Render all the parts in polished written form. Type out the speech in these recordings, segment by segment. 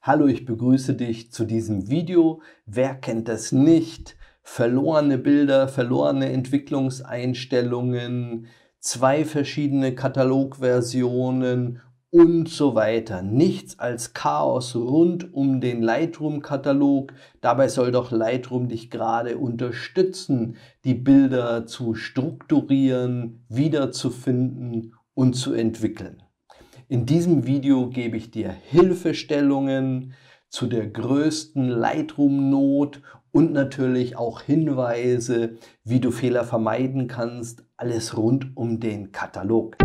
Hallo, ich begrüße dich zu diesem Video. Wer kennt das nicht? Verlorene Bilder, verlorene Entwicklungseinstellungen, zwei verschiedene Katalogversionen und so weiter. Nichts als Chaos rund um den Lightroom-Katalog. Dabei soll doch Lightroom dich gerade unterstützen, die Bilder zu strukturieren, wiederzufinden und zu entwickeln. In diesem Video gebe ich dir Hilfestellungen zu der größten Lightroom-Not und natürlich auch Hinweise, wie du Fehler vermeiden kannst. Alles rund um den Katalog.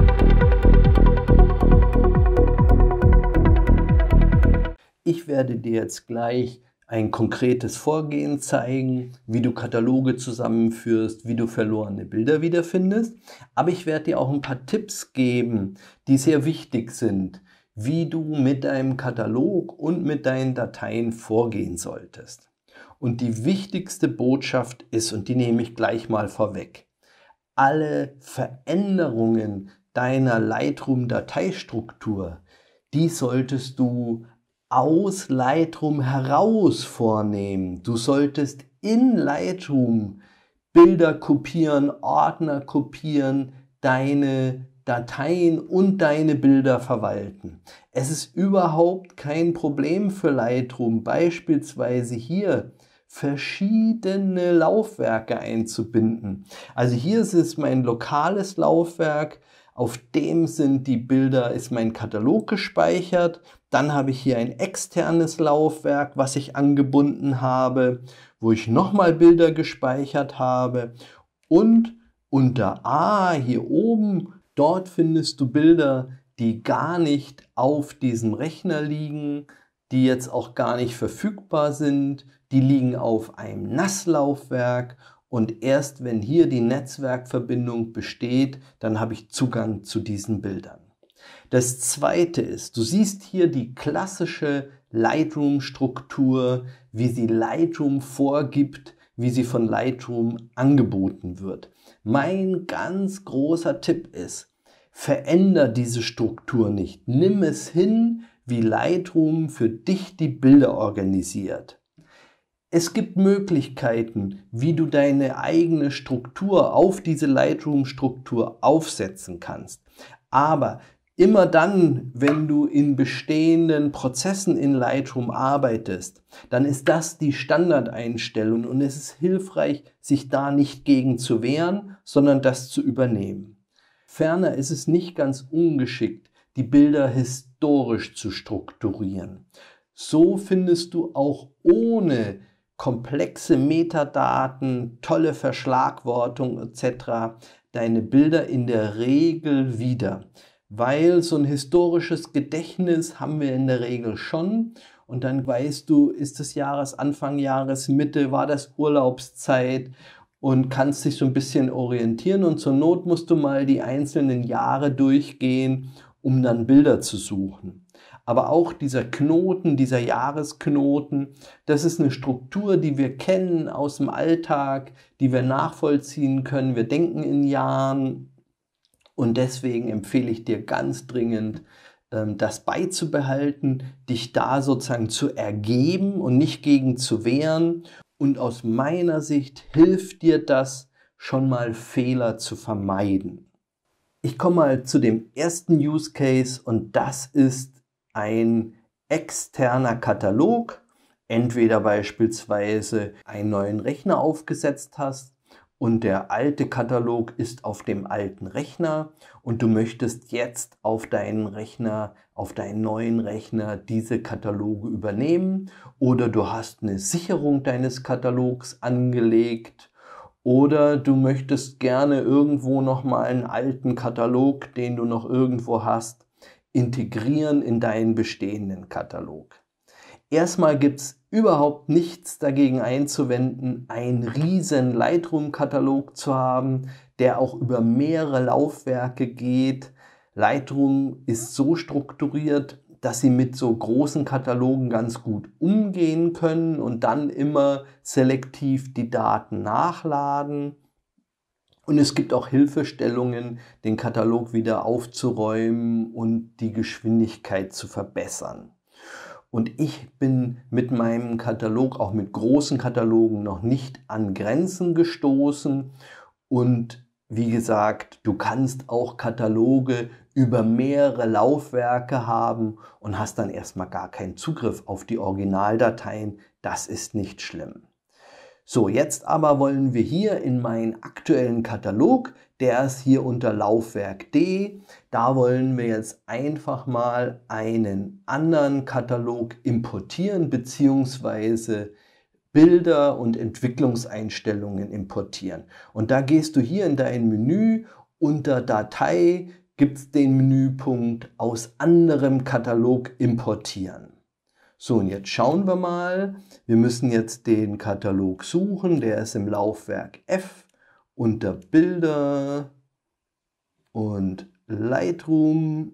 Ich werde dir jetzt gleich ein konkretes Vorgehen zeigen, wie du Kataloge zusammenführst, wie du verlorene Bilder wiederfindest. Aber ich werde dir auch ein paar Tipps geben, die sehr wichtig sind, wie du mit deinem Katalog und mit deinen Dateien vorgehen solltest. Und die wichtigste Botschaft ist, und die nehme ich gleich mal vorweg: Alle Veränderungen deiner Lightroom-Dateistruktur, die solltest du aus Lightroom heraus vornehmen. Du solltest in Lightroom Bilder kopieren, Ordner kopieren, deine Dateien und deine Bilder verwalten. Es ist überhaupt kein Problem für Lightroom, beispielsweise hier verschiedene Laufwerke einzubinden. Also hier ist es mein lokales Laufwerk, auf dem sind die Bilder, ist mein Katalog gespeichert. Dann habe ich hier ein externes Laufwerk, was ich angebunden habe, wo ich nochmal Bilder gespeichert habe. Und unter A hier oben, dort findest du Bilder, die gar nicht auf diesem Rechner liegen, die jetzt auch gar nicht verfügbar sind. Die liegen auf einem NAS-Laufwerk. Und erst wenn hier die Netzwerkverbindung besteht, dann habe ich Zugang zu diesen Bildern. Das zweite ist, du siehst hier die klassische Lightroom-Struktur, wie sie Lightroom vorgibt, wie sie von Lightroom angeboten wird. Mein ganz großer Tipp ist, veränder diese Struktur nicht. Nimm es hin, wie Lightroom für dich die Bilder organisiert. Es gibt Möglichkeiten, wie du deine eigene Struktur auf diese Lightroom-Struktur aufsetzen kannst. Aber immer dann, wenn du in bestehenden Prozessen in Lightroom arbeitest, dann ist das die Standardeinstellung und es ist hilfreich, sich da nicht gegen zu wehren, sondern das zu übernehmen. Ferner ist es nicht ganz ungeschickt, die Bilder historisch zu strukturieren. So findest du auch ohne komplexe Metadaten, tolle Verschlagwortung etc. deine Bilder in der Regel wieder. Weil so ein historisches Gedächtnis haben wir in der Regel schon und dann weißt du, ist es Jahresanfang, Jahresmitte, war das Urlaubszeit und kannst dich so ein bisschen orientieren und zur Not musst du mal die einzelnen Jahre durchgehen, um dann Bilder zu suchen. Aber auch dieser Knoten, dieser Jahresknoten, das ist eine Struktur, die wir kennen aus dem Alltag, die wir nachvollziehen können. Wir denken in Jahren und deswegen empfehle ich dir ganz dringend, das beizubehalten, dich da sozusagen zu ergeben und nicht gegen zu wehren. Und aus meiner Sicht hilft dir das, schon mal Fehler zu vermeiden. Ich komme mal zu dem ersten Use Case und das ist ein externer Katalog, entweder beispielsweise einen neuen Rechner aufgesetzt hast und der alte Katalog ist auf dem alten Rechner und du möchtest jetzt auf deinen Rechner, auf deinen neuen Rechner diese Kataloge übernehmen oder du hast eine Sicherung deines Katalogs angelegt oder du möchtest gerne irgendwo nochmal einen alten Katalog, den du noch irgendwo hast, integrieren in deinen bestehenden Katalog. Erstmal gibt es überhaupt nichts dagegen einzuwenden, einen riesen Lightroom-Katalog zu haben, der auch über mehrere Laufwerke geht. Lightroom ist so strukturiert, dass sie mit so großen Katalogen ganz gut umgehen können und dann immer selektiv die Daten nachladen. Und es gibt auch Hilfestellungen, den Katalog wieder aufzuräumen und die Geschwindigkeit zu verbessern. und ich bin mit meinem Katalog, auch mit großen Katalogen, noch nicht an Grenzen gestoßen. Und wie gesagt, du kannst auch Kataloge über mehrere Laufwerke haben und hast dann erstmal gar keinen Zugriff auf die Originaldateien. Das ist nicht schlimm. So, jetzt aber wollen wir hier in meinen aktuellen Katalog, der ist hier unter Laufwerk D, da wollen wir jetzt einfach mal einen anderen Katalog importieren bzw. Bilder und Entwicklungseinstellungen importieren. Und da gehst du hier in dein Menü, unter Datei gibt es den Menüpunkt aus anderem Katalog importieren. So, und jetzt schauen wir mal. Wir müssen jetzt den Katalog suchen. Der ist im Laufwerk F unter Bilder und Lightroom.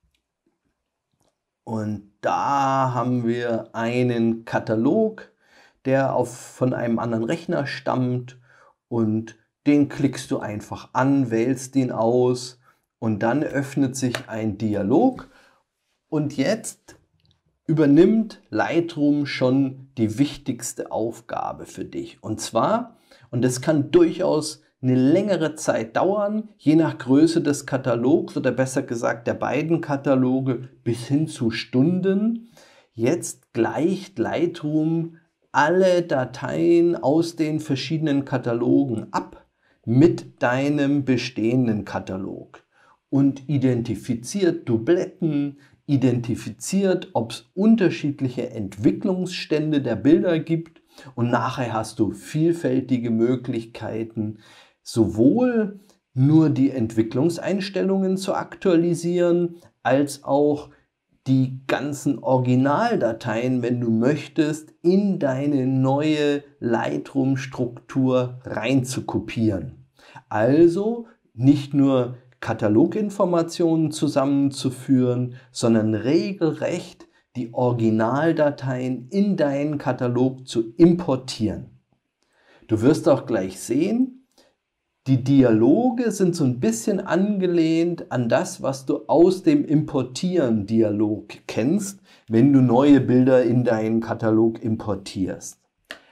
Und da haben wir einen Katalog, der von einem anderen Rechner stammt. Und den klickst du einfach an, wählst ihn aus und dann öffnet sich ein Dialog. Und jetzt übernimmt Lightroom schon die wichtigste Aufgabe für dich. Und zwar, und das kann durchaus eine längere Zeit dauern, je nach Größe des Katalogs oder besser gesagt der beiden Kataloge bis hin zu Stunden. Jetzt gleicht Lightroom alle Dateien aus den verschiedenen Katalogen ab mit deinem bestehenden Katalog und identifiziert Dubletten, identifiziert, ob es unterschiedliche Entwicklungsstände der Bilder gibt und nachher hast du vielfältige Möglichkeiten, sowohl nur die Entwicklungseinstellungen zu aktualisieren, als auch die ganzen Originaldateien, wenn du möchtest, in deine neue Lightroom-Struktur rein zu kopieren. Also nicht nur Kataloginformationen zusammenzuführen, sondern regelrecht die Originaldateien in deinen Katalog zu importieren. Du wirst auch gleich sehen, die Dialoge sind so ein bisschen angelehnt an das, was du aus dem Importieren-Dialog kennst, wenn du neue Bilder in deinen Katalog importierst.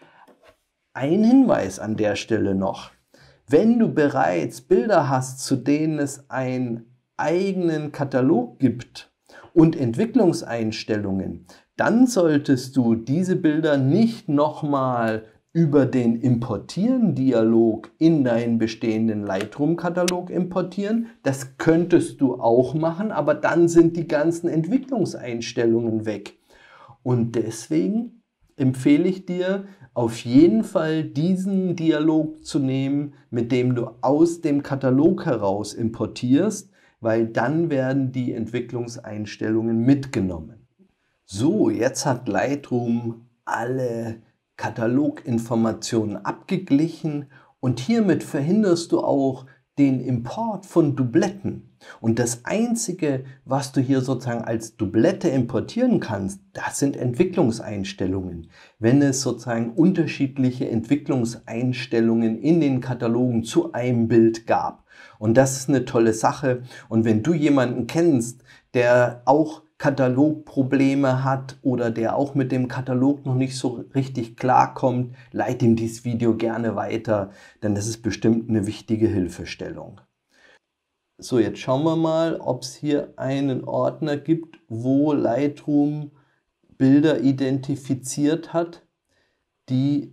Ein Hinweis an der Stelle noch. Wenn du bereits Bilder hast, zu denen es einen eigenen Katalog gibt und Entwicklungseinstellungen, dann solltest du diese Bilder nicht nochmal über den Importieren-Dialog in deinen bestehenden Lightroom-Katalog importieren. Das könntest du auch machen, aber dann sind die ganzen Entwicklungseinstellungen weg. Und deswegen empfehle ich dir, auf jeden Fall diesen Dialog zu nehmen, mit dem du aus dem Katalog heraus importierst, weil dann werden die Entwicklungseinstellungen mitgenommen. So, jetzt hat Lightroom alle Kataloginformationen abgeglichen und hiermit verhinderst du auch den Import von Dubletten. Und das Einzige, was du hier sozusagen als Dublette importieren kannst, das sind Entwicklungseinstellungen. Wenn es sozusagen unterschiedliche Entwicklungseinstellungen in den Katalogen zu einem Bild gab. Und das ist eine tolle Sache. Und wenn du jemanden kennst, der auch Katalogprobleme hat oder der auch mit dem Katalog noch nicht so richtig klarkommt, leite ihm dieses Video gerne weiter, denn das ist bestimmt eine wichtige Hilfestellung. So, jetzt schauen wir mal, ob es hier einen Ordner gibt, wo Lightroom Bilder identifiziert hat, die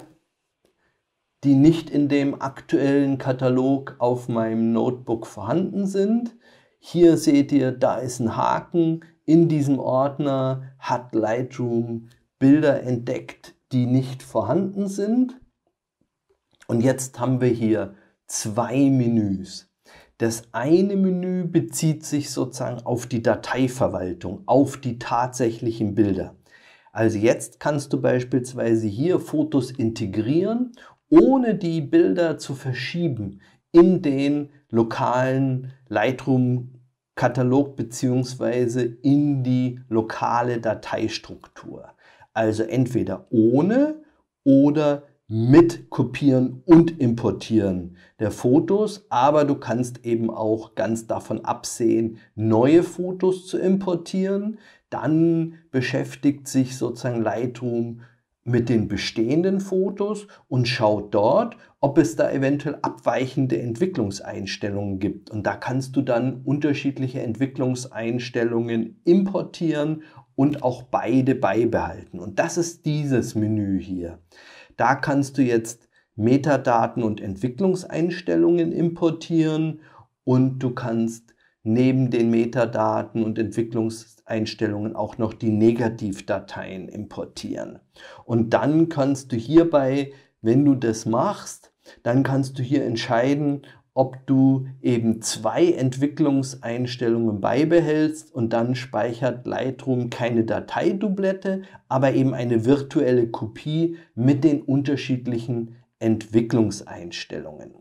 nicht in dem aktuellen Katalog auf meinem Notebook vorhanden sind. Hier seht ihr, da ist ein Haken. In diesem Ordner hat Lightroom Bilder entdeckt, die nicht vorhanden sind. Und jetzt haben wir hier zwei Menüs. Das eine Menü bezieht sich sozusagen auf die Dateiverwaltung, auf die tatsächlichen Bilder. Also jetzt kannst du beispielsweise hier Fotos integrieren, ohne die Bilder zu verschieben in den lokalen Lightroom-Katalog bzw. in die lokale Dateistruktur. Also entweder ohne oder mit Kopieren und Importieren der Fotos, aber du kannst eben auch ganz davon absehen, neue Fotos zu importieren. Dann beschäftigt sich sozusagen Lightroom mit den bestehenden Fotos und schaut dort, ob es da eventuell abweichende Entwicklungseinstellungen gibt. Und da kannst du dann unterschiedliche Entwicklungseinstellungen importieren und auch beide beibehalten. Und das ist dieses Menü hier. Da kannst du jetzt Metadaten und Entwicklungseinstellungen importieren und du kannst neben den Metadaten und Entwicklungseinstellungen auch noch die Negativdateien importieren. Und dann kannst du hierbei, wenn du das machst, dann kannst du hier entscheiden, ob du eben 2 Entwicklungseinstellungen beibehältst und dann speichert Lightroom keine Dateidoublette, aber eben eine virtuelle Kopie mit den unterschiedlichen Entwicklungseinstellungen.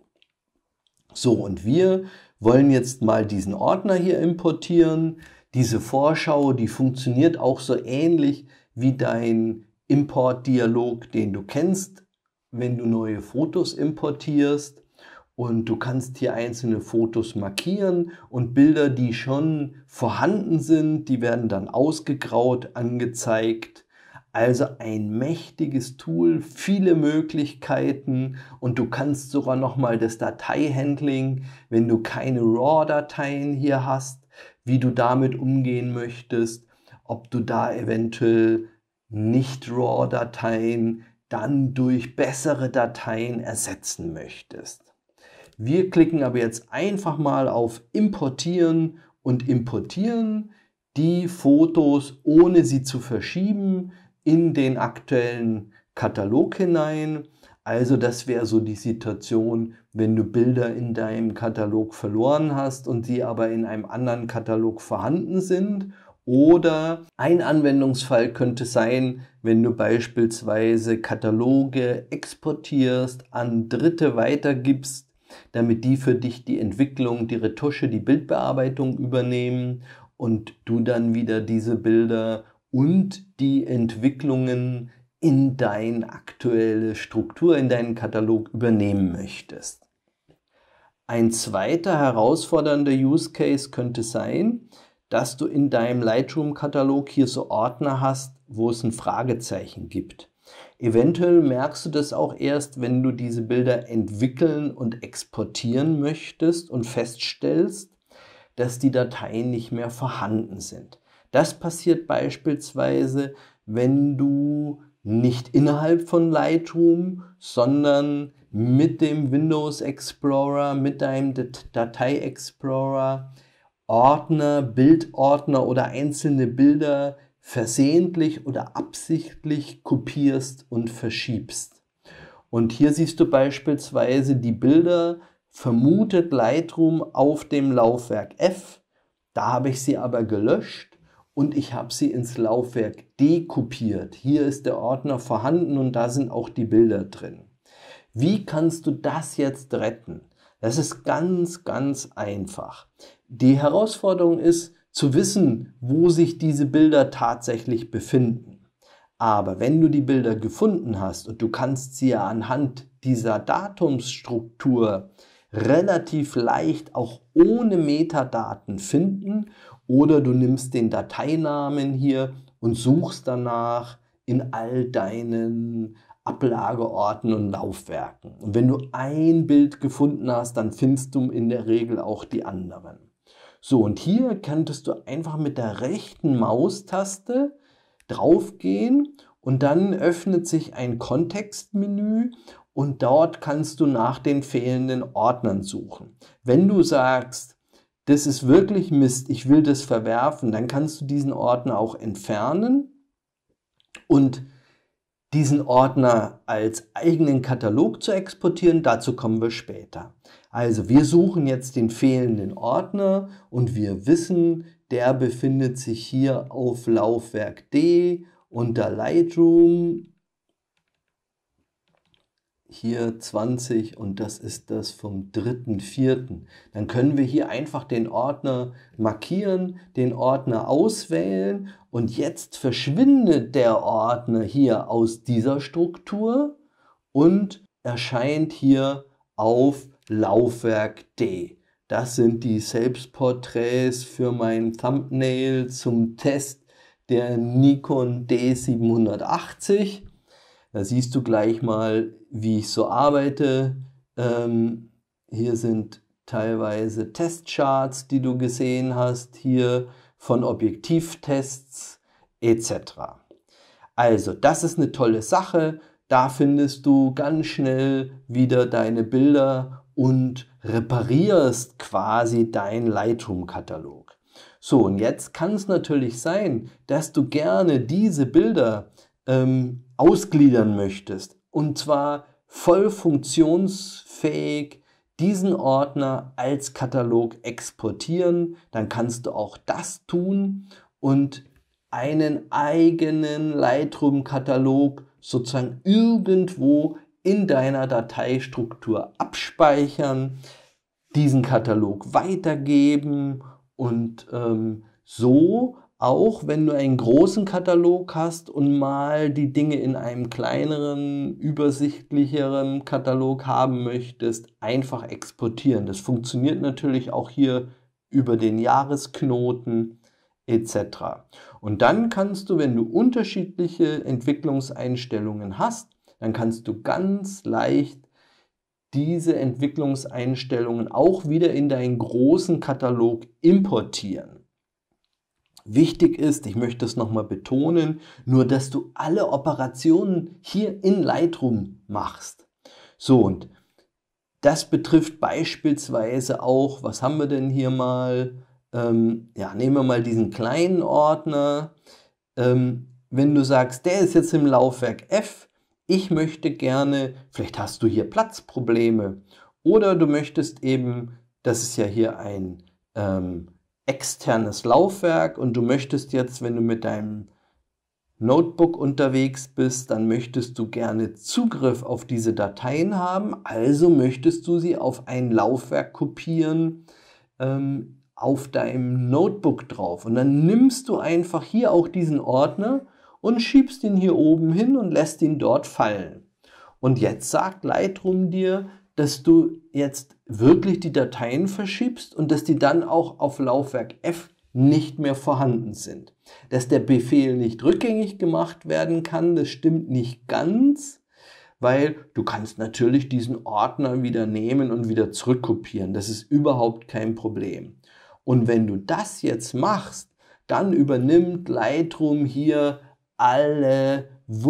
So, und wir wollen jetzt mal diesen Ordner hier importieren. Diese Vorschau, die funktioniert auch so ähnlich wie dein Importdialog, den du kennst, wenn du neue Fotos importierst. Und du kannst hier einzelne Fotos markieren und Bilder, die schon vorhanden sind, die werden dann ausgegraut angezeigt. Also ein mächtiges Tool, viele Möglichkeiten und du kannst sogar nochmal das Dateihandling, wenn du keine RAW-Dateien hier hast, wie du damit umgehen möchtest, ob du da eventuell nicht RAW-Dateien dann durch bessere Dateien ersetzen möchtest. Wir klicken aber jetzt einfach mal auf Importieren und importieren die Fotos, ohne sie zu verschieben, in den aktuellen Katalog hinein. Also das wäre so die Situation, wenn du Bilder in deinem Katalog verloren hast und sie aber in einem anderen Katalog vorhanden sind. Oder ein Anwendungsfall könnte sein, wenn du beispielsweise Kataloge exportierst, an Dritte weitergibst, damit die für dich die Entwicklung, die Retusche, die Bildbearbeitung übernehmen und du dann wieder diese Bilder und die Entwicklungen in deine aktuelle Struktur, in deinen Katalog übernehmen möchtest. Ein zweiter herausfordernder Use Case könnte sein, dass du in deinem Lightroom-Katalog hier so Ordner hast, wo es ein Fragezeichen gibt. Eventuell merkst du das auch erst, wenn du diese Bilder entwickeln und exportieren möchtest und feststellst, dass die Dateien nicht mehr vorhanden sind. Das passiert beispielsweise, wenn du nicht innerhalb von Lightroom, sondern mit dem Windows Explorer, mit deinem Datei Explorer Ordner, Bildordner oder einzelne Bilder versehentlich oder absichtlich kopierst und verschiebst. Und hier siehst du beispielsweise die Bilder, vermutet Lightroom auf dem Laufwerk F. Da habe ich sie aber gelöscht und ich habe sie ins Laufwerk D kopiert. Hier ist der Ordner vorhanden und da sind auch die Bilder drin. Wie kannst du das jetzt retten? Das ist ganz, ganz einfach. Die Herausforderung ist, zu wissen, wo sich diese Bilder tatsächlich befinden. Aber wenn du die Bilder gefunden hast und du kannst sie ja anhand dieser Datumsstruktur relativ leicht auch ohne Metadaten finden oder du nimmst den Dateinamen hier und suchst danach in all deinen Ablageorten und Laufwerken. Und wenn du ein Bild gefunden hast, dann findest du in der Regel auch die anderen. So, und hier könntest du einfach mit der rechten Maustaste draufgehen und dann öffnet sich ein Kontextmenü und dort kannst du nach den fehlenden Ordnern suchen. Wenn du sagst, das ist wirklich Mist, ich will das verwerfen, dann kannst du diesen Ordner auch entfernen und diesen Ordner als eigenen Katalog zu exportieren, dazu kommen wir später. Also wir suchen jetzt den fehlenden Ordner und wir wissen, der befindet sich hier auf Laufwerk D unter Lightroom. Hier 20 und das ist das vom 3.4. Dann können wir hier einfach den Ordner markieren, den Ordner auswählen und jetzt verschwindet der Ordner hier aus dieser Struktur und erscheint hier auf Laufwerk D. Das sind die Selbstporträts für mein Thumbnail zum Test der Nikon D780. Da siehst du gleich mal, wie ich so arbeite. Hier sind teilweise Testcharts, die du gesehen hast, hier von Objektivtests etc. Also, das ist eine tolle Sache. Da findest du ganz schnell wieder deine Bilder und reparierst quasi deinen Lightroom-Katalog. So, und jetzt kann es natürlich sein, dass du gerne diese Bilder ausgliedern möchtest. Und zwar voll funktionsfähig diesen Ordner als Katalog exportieren. Dann kannst du auch das tun und einen eigenen Lightroom-Katalog sozusagen irgendwo in deiner Dateistruktur abspeichern, diesen Katalog weitergeben und so auch, wenn du einen großen Katalog hast und mal die Dinge in einem kleineren, übersichtlicheren Katalog haben möchtest, einfach exportieren. Das funktioniert natürlich auch hier über den Jahresknoten etc. Und dann kannst du, wenn du unterschiedliche Entwicklungseinstellungen hast, dann kannst du ganz leicht diese Entwicklungseinstellungen auch wieder in deinen großen Katalog importieren. Wichtig ist, ich möchte es nochmal betonen, nur dass du alle Operationen hier in Lightroom machst. So, und das betrifft beispielsweise auch, was haben wir denn hier mal? Nehmen wir mal diesen kleinen Ordner. Wenn du sagst, der ist jetzt im Laufwerk F, ich möchte gerne, vielleicht hast du hier Platzprobleme oder du möchtest eben, das ist ja hier ein externes Laufwerk und du möchtest jetzt, wenn du mit deinem Notebook unterwegs bist, dann möchtest du gerne Zugriff auf diese Dateien haben, also möchtest du sie auf ein Laufwerk kopieren, auf deinem Notebook drauf. Und dann nimmst du einfach hier auch diesen Ordner und schiebst ihn hier oben hin und lässt ihn dort fallen. Und jetzt sagt Lightroom dir, dass du jetzt wirklich die Dateien verschiebst und dass die dann auch auf Laufwerk F nicht mehr vorhanden sind. Dass der Befehl nicht rückgängig gemacht werden kann, das stimmt nicht ganz, weil du kannst natürlich diesen Ordner wieder nehmen und wieder zurückkopieren. Das ist überhaupt kein Problem. Und wenn du das jetzt machst, dann übernimmt Lightroom hier alle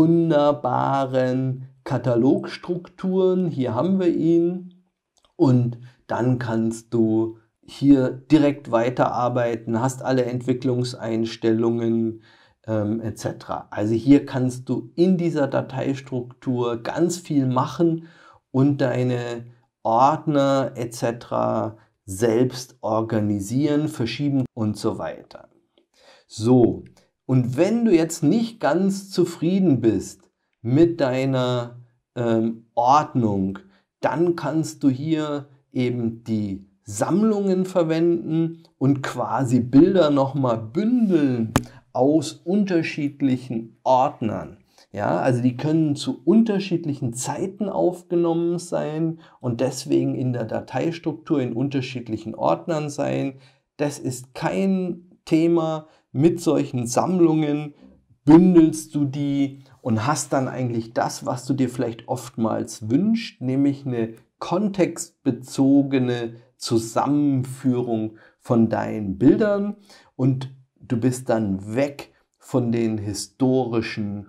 wunderbaren Katalogstrukturen. Hier haben wir ihn. Und dann kannst du hier direkt weiterarbeiten, hast alle Entwicklungseinstellungen etc. Also hier kannst du in dieser Dateistruktur ganz viel machen und deine Ordner etc. selbst organisieren, verschieben und so weiter. So, und wenn du jetzt nicht ganz zufrieden bist mit deiner Ordnung, dann kannst du hier eben die Sammlungen verwenden und quasi Bilder nochmal bündeln aus unterschiedlichen Ordnern. Ja, also die können zu unterschiedlichen Zeiten aufgenommen sein und deswegen in der Dateistruktur in unterschiedlichen Ordnern sein. Das ist kein Thema. Mit solchen Sammlungen bündelst du die und hast dann eigentlich das, was du dir vielleicht oftmals wünschst, nämlich eine kontextbezogene Zusammenführung von deinen Bildern und du bist dann weg von der historischen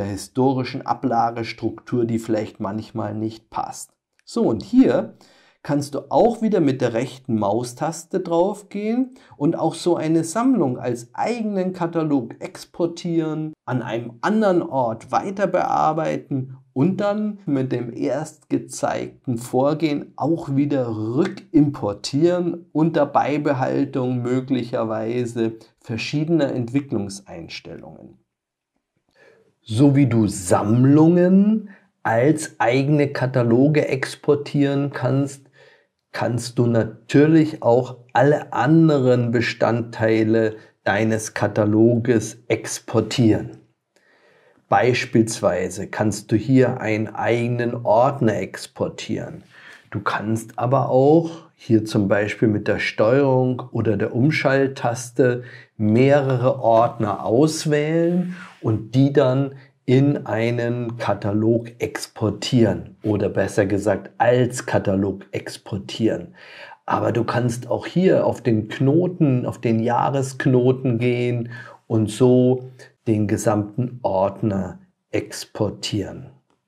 Ablagestruktur, die vielleicht manchmal nicht passt. So, und hier kannst du auch wieder mit der rechten Maustaste drauf gehen und auch so eine Sammlung als eigenen Katalog exportieren, an einem anderen Ort weiter bearbeiten und dann mit dem erst gezeigten Vorgehen auch wieder rückimportieren unter Beibehaltung möglicherweise verschiedener Entwicklungseinstellungen. So wie du Sammlungen als eigene Kataloge exportieren kannst, kannst du natürlich auch alle anderen Bestandteile deines Kataloges exportieren. Beispielsweise kannst du hier einen eigenen Ordner exportieren. Du kannst aber auch hier zum Beispiel mit der Steuerung oder der Umschalttaste mehrere Ordner auswählen und die dann in einen Katalog exportieren oder besser gesagt als Katalog exportieren. Aber du kannst auch hier auf den Knoten, auf den Jahresknoten gehen und so den gesamten Ordner exportieren.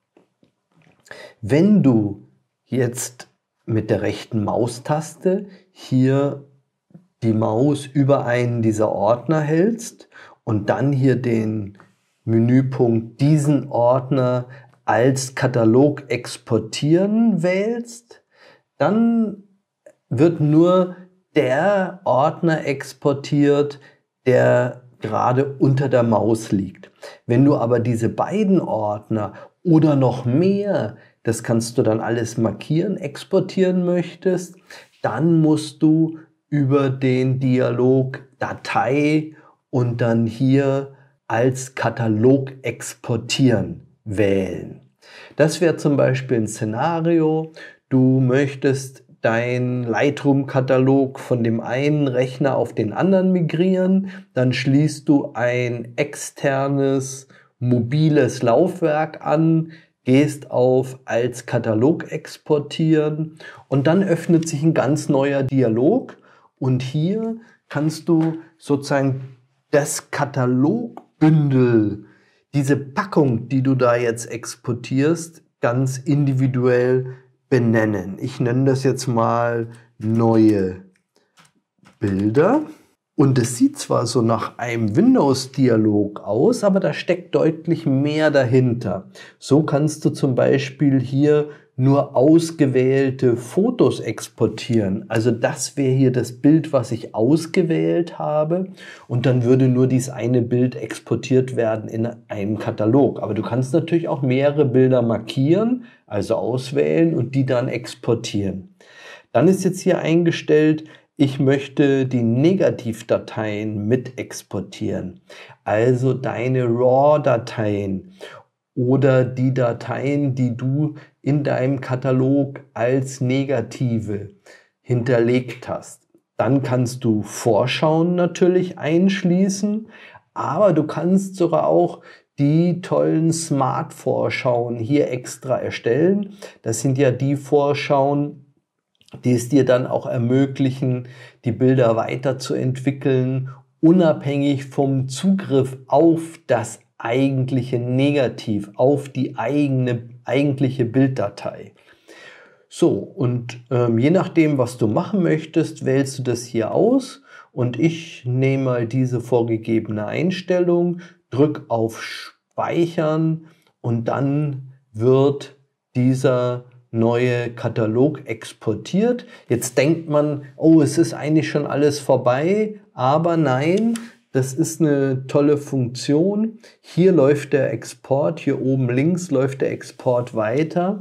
Wenn du jetzt mit der rechten Maustaste hier die Maus über einen dieser Ordner hältst und dann hier den Menüpunkt diesen Ordner als Katalog exportieren wählst, dann wird nur der Ordner exportiert, der gerade unter der Maus liegt. Wenn du aber diese beiden Ordner oder noch mehr, das kannst du dann alles markieren, exportieren möchtest, dann musst du über den Dialog Datei und dann hier als Katalog exportieren wählen. Das wäre zum Beispiel ein Szenario, du möchtest dein Lightroom-Katalog von dem einen Rechner auf den anderen migrieren, dann schließt du ein externes mobiles Laufwerk an, gehst auf als Katalog exportieren und dann öffnet sich ein ganz neuer Dialog und hier kannst du sozusagen das Katalogbündel, diese Packung, die du da jetzt exportierst, ganz individuell benennen. Ich nenne das jetzt mal neue Bilder. Und es sieht zwar so nach einem Windows-Dialog aus, aber da steckt deutlich mehr dahinter. So kannst du zum Beispiel hier nur ausgewählte Fotos exportieren. Also das wäre hier das Bild, was ich ausgewählt habe. Und dann würde nur dieses eine Bild exportiert werden in einem Katalog. Aber du kannst natürlich auch mehrere Bilder markieren, also auswählen und die dann exportieren. Dann ist jetzt hier eingestellt, ich möchte die Negativdateien mit exportieren, also deine RAW-Dateien oder die Dateien, die du in deinem Katalog als Negative hinterlegt hast. Dann kannst du Vorschauen natürlich einschließen, aber du kannst sogar auch die tollen Smart-Vorschauen hier extra erstellen. Das sind ja die Vorschauen, die es dir dann auch ermöglichen, die Bilder weiterzuentwickeln, unabhängig vom Zugriff auf das eigentliche Negativ, auf die eigentliche Bilddatei. So, und je nachdem, was du machen möchtest, wählst du das hier aus und ich nehme mal diese vorgegebene Einstellung, drücke auf Speichern und dann wird dieser neue Katalog exportiert. Jetzt denkt man, oh, es ist eigentlich schon alles vorbei, aber nein, das ist eine tolle Funktion. Hier läuft der Export, hier oben links läuft der Export weiter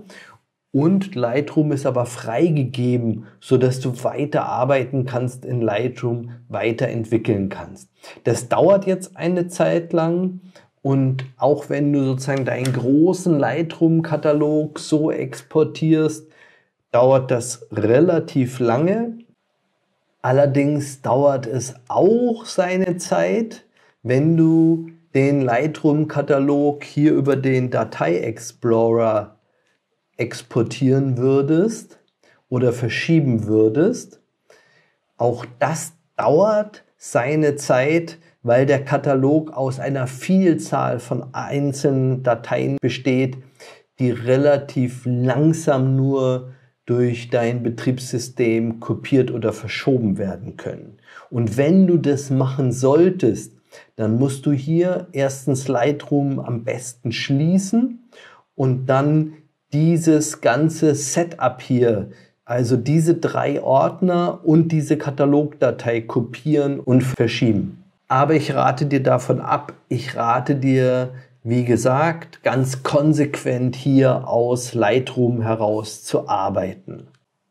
und Lightroom ist aber freigegeben, sodass du weiter arbeiten kannst in Lightroom, weiterentwickeln kannst. Das dauert jetzt eine Zeit lang. Und auch wenn du sozusagen deinen großen Lightroom-Katalog so exportierst, dauert das relativ lange. Allerdings dauert es auch seine Zeit, wenn du den Lightroom-Katalog hier über den Datei-Explorer exportieren würdest oder verschieben würdest. Auch das dauert seine Zeit, weil der Katalog aus einer Vielzahl von einzelnen Dateien besteht, die relativ langsam nur durch dein Betriebssystem kopiert oder verschoben werden können. Und wenn du das machen solltest, dann musst du hier erstens Lightroom am besten schließen und dann dieses ganze Setup hier, also diese 3 Ordner und diese Katalogdatei kopieren und verschieben. Aber ich rate dir davon ab, ich rate dir, wie gesagt, ganz konsequent hier aus Lightroom heraus zu arbeiten.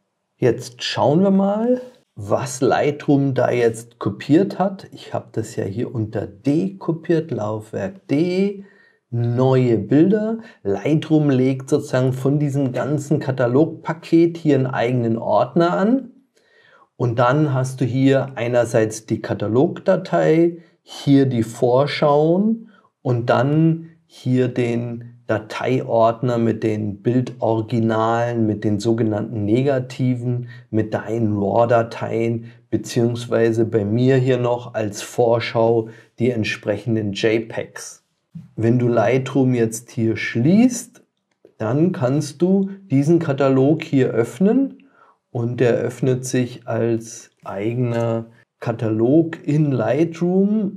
Jetzt schauen wir mal, was Lightroom da jetzt kopiert hat. Ich habe das ja hier unter D kopiert, Laufwerk D. neue Bilder. Lightroom legt sozusagen von diesem ganzen Katalogpaket hier einen eigenen Ordner an. Und dann hast du hier einerseits die Katalogdatei, hier die Vorschauen und dann hier den Dateiordner mit den Bildoriginalen, mit den sogenannten Negativen, mit deinen RAW-Dateien, beziehungsweise bei mir hier noch als Vorschau die entsprechenden JPEGs. Wenn du Lightroom jetzt hier schließt, dann kannst du diesen Katalog hier öffnen und der öffnet sich als eigener Katalog in Lightroom.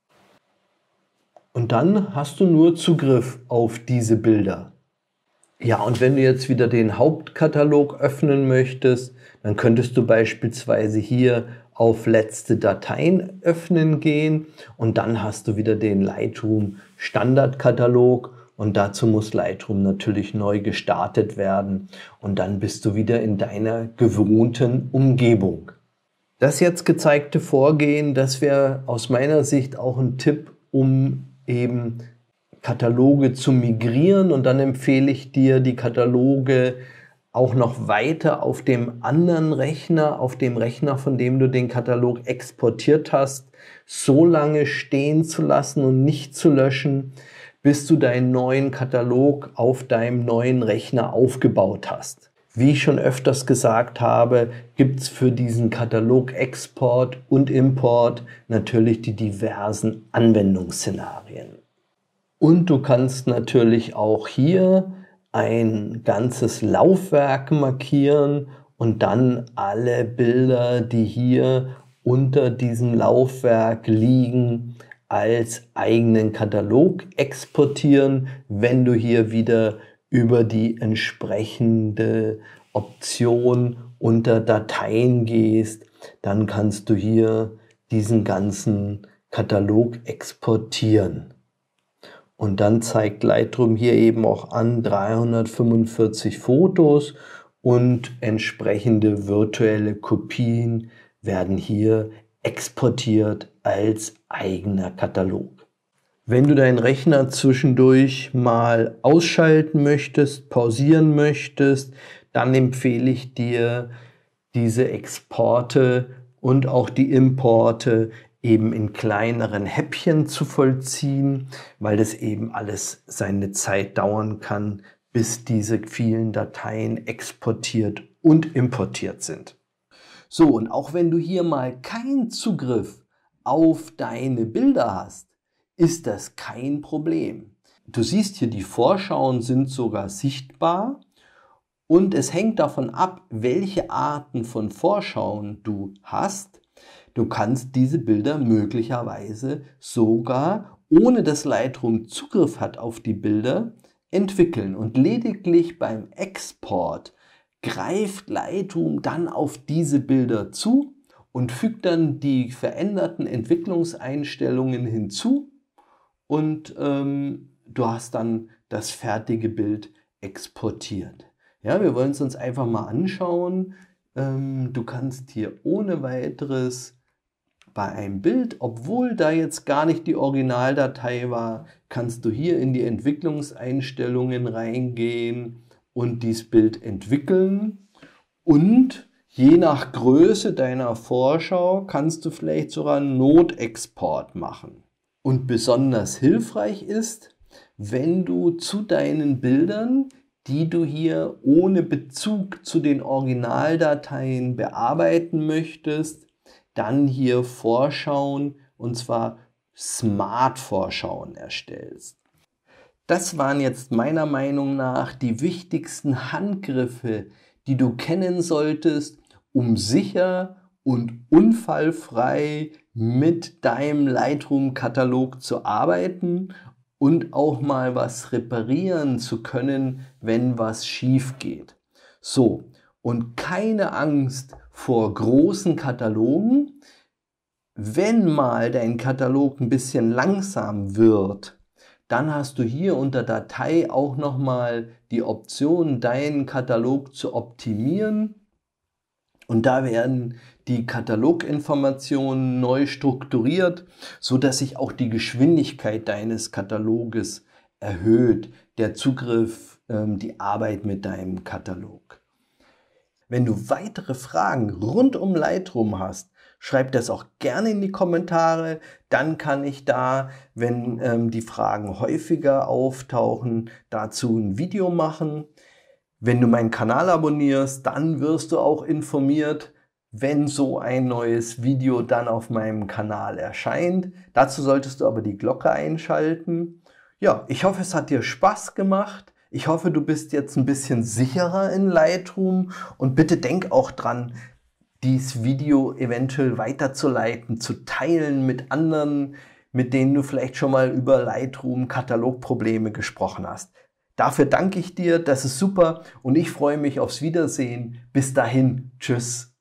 Und dann hast du nur Zugriff auf diese Bilder. Ja, und wenn du jetzt wieder den Hauptkatalog öffnen möchtest, dann könntest du beispielsweise hier auf letzte Dateien öffnen gehen und dann hast du wieder den Lightroom Standardkatalog und dazu muss Lightroom natürlich neu gestartet werden und dann bist du wieder in deiner gewohnten Umgebung. Das jetzt gezeigte Vorgehen, das wäre aus meiner Sicht auch ein Tipp, um eben Kataloge zu migrieren, und dann empfehle ich dir, die Kataloge auch noch weiter auf dem anderen Rechner, auf dem Rechner, von dem du den Katalog exportiert hast, so lange stehen zu lassen und nicht zu löschen, bis du deinen neuen Katalog auf deinem neuen Rechner aufgebaut hast. Wie ich schon öfters gesagt habe, gibt es für diesen Katalog-Export und Import natürlich die diversen Anwendungsszenarien. Und du kannst natürlich auch hier ein ganzes Laufwerk markieren und dann alle Bilder, die hier unter diesem Laufwerk liegen, als eigenen Katalog exportieren, wenn du hier wieder über die entsprechende Option unter Dateien gehst, dann kannst du hier diesen ganzen Katalog exportieren. Und dann zeigt Lightroom hier eben auch an 345 Fotos und entsprechende virtuelle Kopien werden hier exportiert als eigener Katalog. Wenn du deinen Rechner zwischendurch mal ausschalten möchtest, pausieren möchtest, dann empfehle ich dir, diese Exporte und auch die Importe eben in kleineren Häppchen zu vollziehen, weil das eben alles seine Zeit dauern kann, bis diese vielen Dateien exportiert und importiert sind. So, und auch wenn du hier mal keinen Zugriff auf deine Bilder hast, ist das kein Problem. Du siehst hier, die Vorschauen sind sogar sichtbar und es hängt davon ab, welche Arten von Vorschauen du hast. Du kannst diese Bilder möglicherweise sogar, ohne dass Lightroom Zugriff hat auf die Bilder, entwickeln. Und lediglich beim Export greift Lightroom dann auf diese Bilder zu und fügt dann die veränderten Entwicklungseinstellungen hinzu und du hast dann das fertige Bild exportiert. Ja, wir wollen es uns einfach mal anschauen. Du kannst hier ohne weiteres bei einem Bild, obwohl da jetzt gar nicht die Originaldatei war, kannst du hier in die Entwicklungseinstellungen reingehen und dieses Bild entwickeln. Und je nach Größe deiner Vorschau kannst du vielleicht sogar einen Notexport machen. Und besonders hilfreich ist, wenn du zu deinen Bildern, die du hier ohne Bezug zu den Originaldateien bearbeiten möchtest, dann hier Vorschauen, und zwar Smart-Vorschauen erstellst. Das waren jetzt meiner Meinung nach die wichtigsten Handgriffe, die du kennen solltest, um sicher und unfallfrei mit deinem Lightroom-Katalog zu arbeiten und auch mal was reparieren zu können, wenn was schief geht. So, und keine Angst vor großen Katalogen. Wenn mal dein Katalog ein bisschen langsam wird, dann hast du hier unter Datei auch nochmal die Option, deinen Katalog zu optimieren. Und da werden die Kataloginformationen neu strukturiert, sodass sich auch die Geschwindigkeit deines Kataloges erhöht der Zugriff, die Arbeit mit deinem Katalog. Wenn du weitere Fragen rund um Lightroom hast, schreib das auch gerne in die Kommentare. Dann kann ich da, wenn die Fragen häufiger auftauchen, dazu ein Video machen. Wenn du meinen Kanal abonnierst, dann wirst du auch informiert, wenn so ein neues Video dann auf meinem Kanal erscheint. Dazu solltest du aber die Glocke einschalten. Ja, ich hoffe, es hat dir Spaß gemacht. Ich hoffe, du bist jetzt ein bisschen sicherer in Lightroom und bitte denk auch dran, dieses Video eventuell weiterzuleiten, zu teilen mit anderen, mit denen du vielleicht schon mal über Lightroom Katalogprobleme gesprochen hast. Dafür danke ich dir, das ist super und ich freue mich aufs Wiedersehen. Bis dahin, tschüss.